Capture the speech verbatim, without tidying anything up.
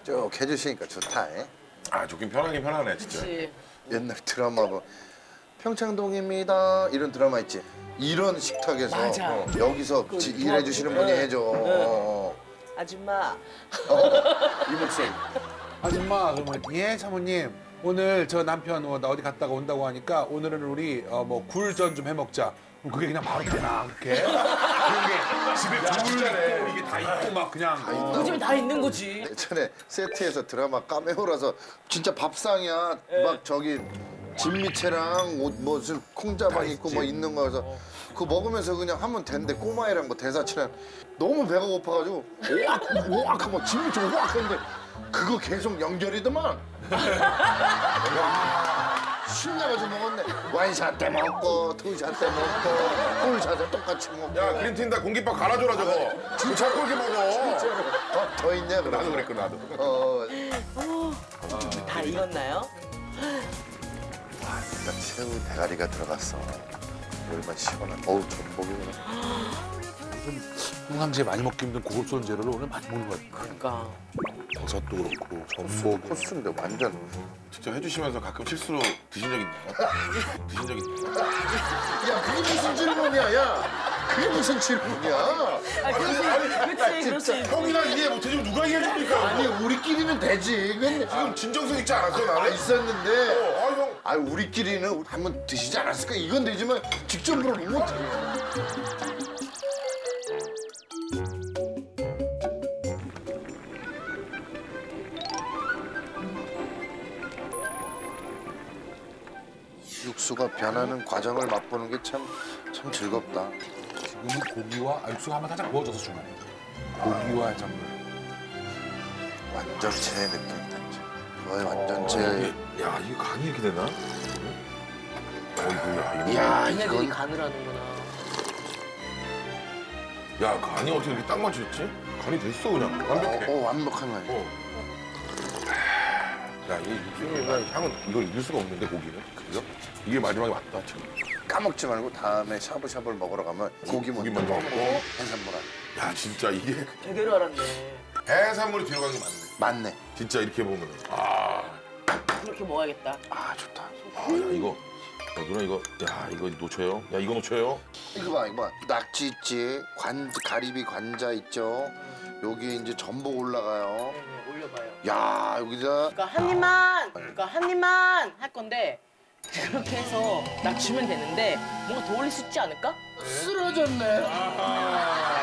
쭉 해주시니까 좋다. 에? 아 좋긴 편하긴 편하네 진짜. 그치. 옛날 드라마 뭐 평창동입니다 이런 드라마 있지. 이런 식탁에서 맞아. 어, 여기서 그 지- 도와주고. 일해주시는 분이 응. 해줘. 응. 어, 아줌마. 어. 이 목소리. 아줌마 그러면 예 사모님 오늘 저 남편 어, 나 어디 갔다가 온다고 하니까 오늘은 우리 어, 뭐 굴전 좀 해먹자. 그럼 그게 그냥 바로 되나 그렇게? 그게 집에 굴 있고 이게 다 있고 막 그냥 어. 그 집에 다 있는 거지. 예전에 세트에서 드라마 까메오라서 진짜 밥상이야. 네. 막 저기 진미채랑 옷 무슨 콩자반 있고 뭐 있는 거여서 그거 먹으면서 그냥 하면 되는데 꼬마애랑 뭐 대사치랑 너무 배가 고파가지고 오악 오악 하고 진미채 오악 했는데 그거 계속 연결이더만. 신나가지고 먹었네. 와인샷 때 먹고 투샷 때 먹고 꿀샷에 똑같이 먹고. 야 그린틴 다 공깃밥 갈아줘라 저거. 진짜 꼴게 먹어. 진짜로. 어, 더 있냐 그럼? 나도 그랬고 나도. 어, 다 익었나요? 딱 새우 대가리가 들어갔어. 얼마나 시원한. 어우 전복이 그냥. 평상시에 많이 먹기 힘든 고급스러운 재료를 오늘 많이 먹는 것 같아요. 그러니까. 버섯도 그렇고 전복. 코스인데 완전. 직접 해주시면서 가끔 실수로 드신 적 있나요? 드신 적 있나요? 야 그게 무슨 질문이야, 야. 그게 무슨 질문이야. 아, 그렇지. 그렇지. 그럴 수 있지. 형이나 이해 못해주면 누가 이해해줍니까? 아니 우리끼리는 되지. 그건 지금 진정성 있지 않았어 아 나는? 있었는데. 어, 아 형. 아 우리끼리는 한번 드시지 않았을까? 이건 되지만 직접 물어보면 어떡해. 육수가 변하는 과정을 맛보는 게 참 참 즐겁다. 지금은 고기와 아, 육수가 한번 살짝 부어져서 중간에 고기와 해산물. 완전체의 느낌 나지. 그거의 완전체. 이게, 야 이게 간이 이렇게 되나? 어 이거 야 이거. 야 얘네들이 이건 간을 하는구나. 야 간이 어떻게 이렇게 딱 맞췄지? 간이 됐어 그냥 어, 완벽해. 어, 완벽한 거야. 어. 야, 이 육수의 향은 이걸 이길 수가 없는데 고기는 그죠? 이게 마지막에 맞다 지금. 까먹지 말고 다음에 샤브샤브를 먹으러 가면 고기 고기 먼저 먼저 먹고 먹고. 해산물 안. 야 진짜 이게 되게로 알았네. 해산물이 뒤로 가는 게 맞네. 맞네. 진짜 이렇게 보면 아, 그렇게 먹어야겠다. 아 좋다. 아, 야 이거, 야 누나 이거, 야 이거 놓쳐요? 야 이거 놓쳐요? 이거 봐, 이거 봐. 낙지 있지, 관 가리비 관자 있죠. 여기 이제 전복 올라가요. 네, 올려봐요. 야 여기다 그러니까 한 입만, 그러니까 한 입만 할 건데 그렇게 해서 나 주면 되는데 뭔가 더 올릴 수 있지 않을까? 쓰러졌네.